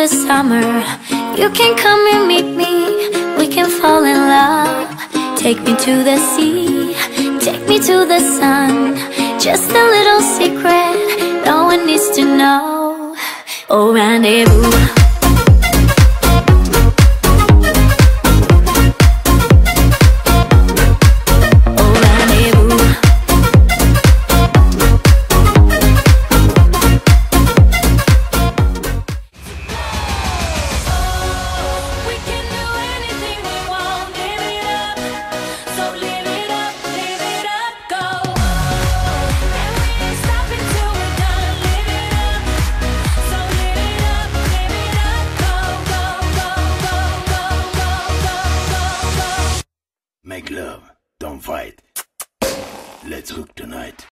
the summer. You can come and meet me, we can fall in love. Take me to the sea, take me to the sun. Just a little secret, no one needs to know. Oh, rendezvous. Make love, don't fight. Let's hook tonight.